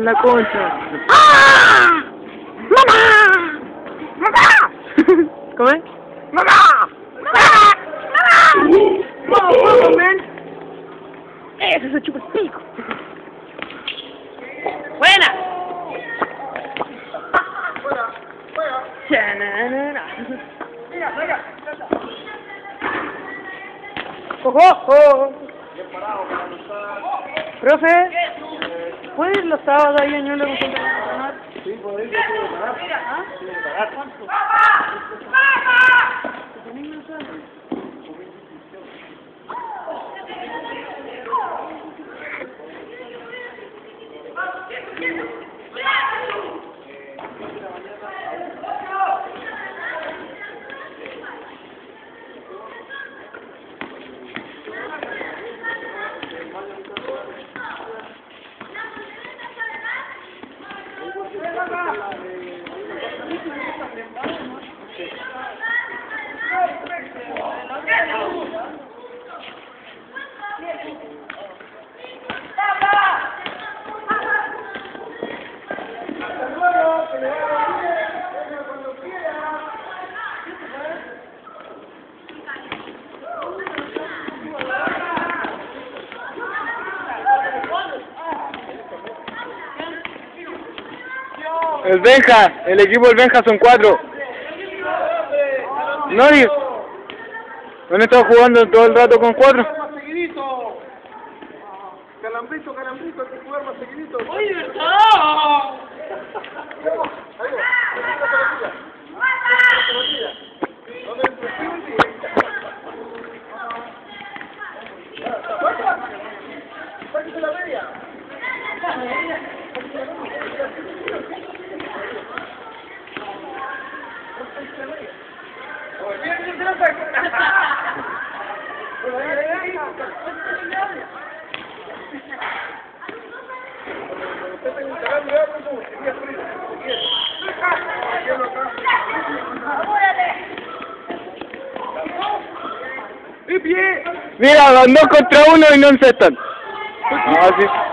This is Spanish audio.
la concha. ¡Ah! ¡Mamá! ¡Mamá! ¿Cómo es? ¡Mamá! ¡Mamá! ¡Vamos, vamos, man! ¡Ese se chupa el pico! ¡Buena! Chananana. ¡Ojo! Profe, ¿puede ir los sábados ahí en Ñuble con entrenar? Sí, por ahí yo tengo que pagar. ¿Ah? Tengo que pagar. El Benja, el equipo del Benja son 4. Nori, ¿no han estado jugando todo el rato con 4? Más seguidito. Calambrito, calambrito, hay que jugar más seguidito. ¡Oye, verdad! Ahí va. ¿Dónde el presidente? ¡Sáquese la media! Mira, van 2 contra 1 y no encestan. Ah, sí.